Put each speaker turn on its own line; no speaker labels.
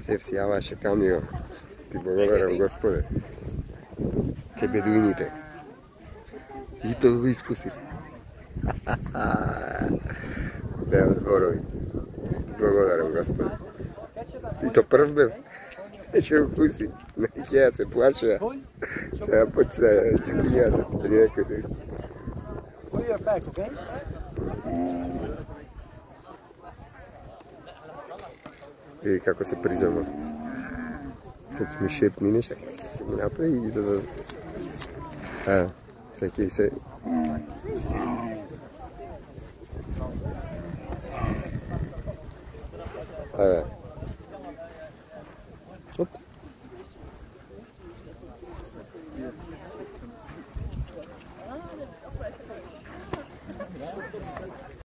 Sefsi, ja vaše kamio, ti благодарам Господе. Ке бедуините. И то го искусив. Немам зборови. Благодарам Господе. И то прв бев. Ще го пустим. Неќе ја се плаша. Сега почна чекињата. Некој. И како се призема. Sad će mi šepni nešto, će mi napravi i sada... Evo, sad će se... Evo.